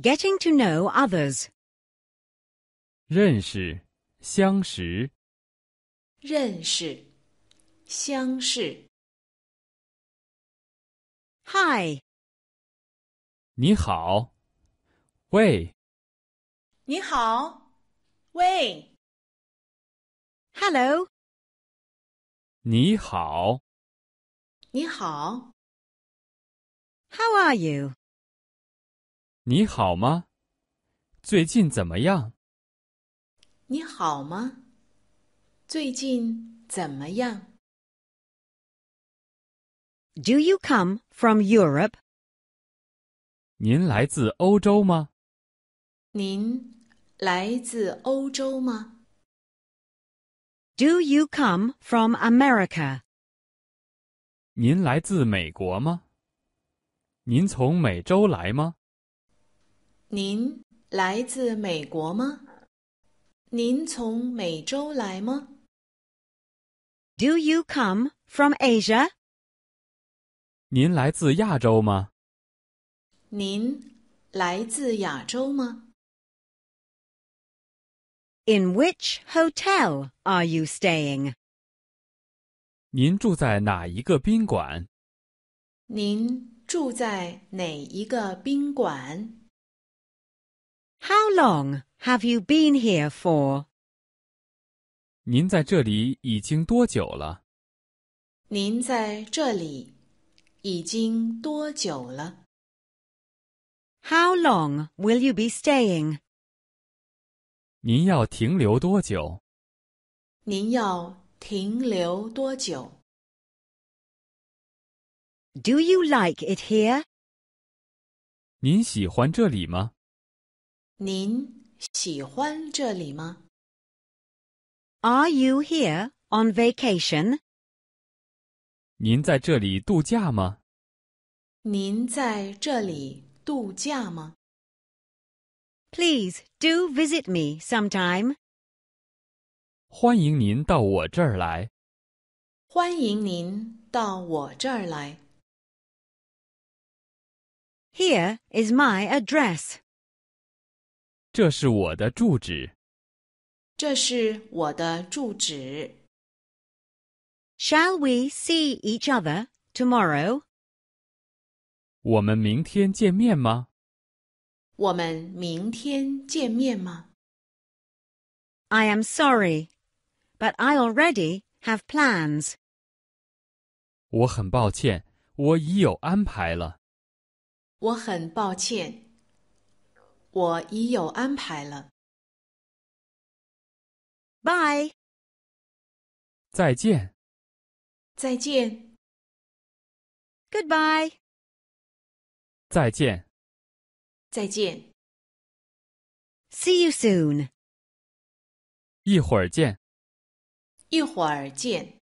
getting to know others. 认识、相识。 认识，相识。 Hi. 你好，喂， 你好，喂， Hello. 你好， 你好， How are you? 你好吗？最近怎么样？ 你好吗？最近怎么样？ Do you come from Europe? 您来自欧洲吗？ 您来自欧洲吗？ Do you come from America? 您来自美国吗？您从美洲来吗？ 您来自美国吗？您从美洲来吗？ Do you come from Asia? 您来自亚洲吗？ 您来自亚洲吗？ In which hotel are you staying? 您住在哪一个宾馆？ 您住在哪一个宾馆？ How long have you been here for? 您在这里已经多久了？ 您在这里已经多久了？ How long will you be staying? 您要停留多久？ 您要停留多久？ Do you like it here? 您喜欢这里吗？ 您喜欢这里吗？ Are you here on vacation? 您在这里度假吗？ 您在这里度假吗？ Please do visit me sometime. 欢迎您到我这儿来。 欢迎您到我这儿来。 Here is my address. 这是我的住址。 这是我的住址。 Shall we see each other tomorrow? 我们明天见面吗？ 我们明天见面吗？ I am sorry, but I already have plans. 我很抱歉，我已有安排了。 我很抱歉，我已有安排了。 Bye. 再见， 再见， Goodbye. 再见， 再见， See you soon. 一会儿见。 一会儿见。